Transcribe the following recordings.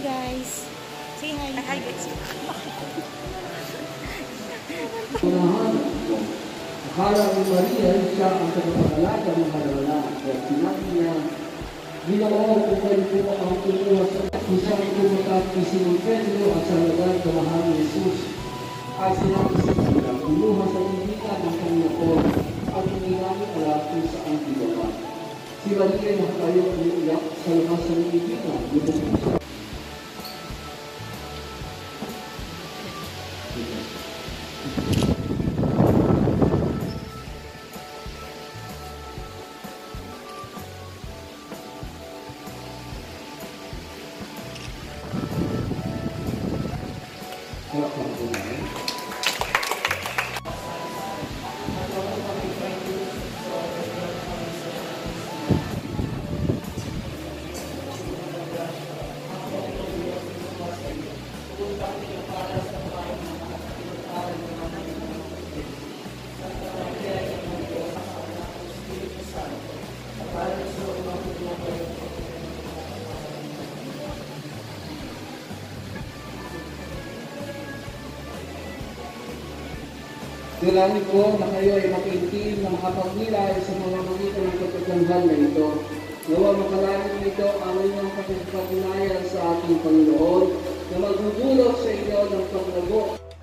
guys. Say hi. Hi guys. Unahan mo. Akala ni Maria siya ang tagapag-alaga ng Madonna. Kaya sinabi niya, Ginoo, kung kayo po ang kumuha sa kung saan pumunta si Simon Pedro at sa lugar ng mahal ni Jesus. At sinabi sa kanila, kumuha sa ibigan ng Panginoon at hindi namin alam kung saan ibaba. Si Maria nakatayo ang umiiyak sa labas ng ibigan. Dalangin ko na kayo ay makiintim na makapagnilay sa mga mamita ng pagkakanghal na ito. Nawa makalangin nito ang inyong pagkakagnayan sa ating Panginoon na magdudulot sa inyo ng paglago.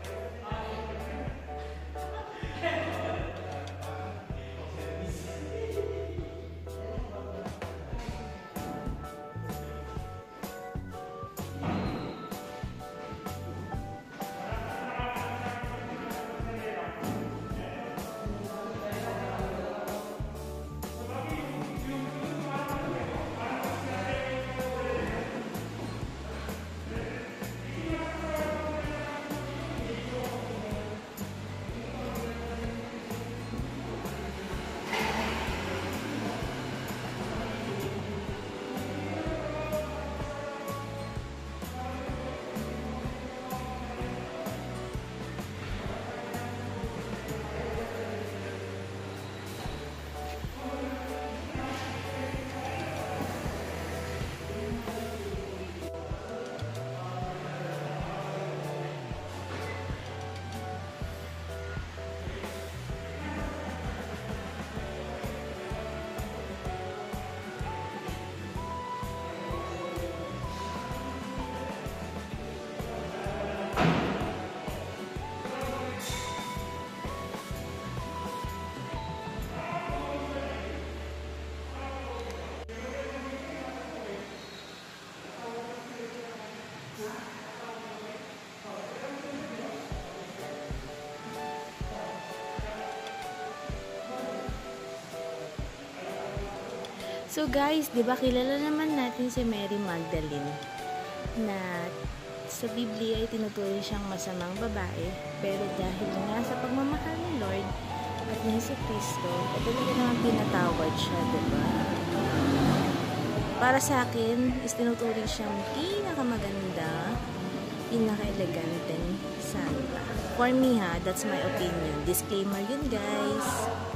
So guys, di ba kilala naman natin si Mary Magdalene na sa Biblia ay tinuturing siyang masamang babae, pero dahil nga sa pagmamahal ni Lord at ni Jesucristo, talaga naman pinatawad siya, di ba? Para sa akin, is tinuturing siyang pinakamaganda, pinaka-eleganteng santa. For me ha, that's my opinion. Disclaimer yun guys.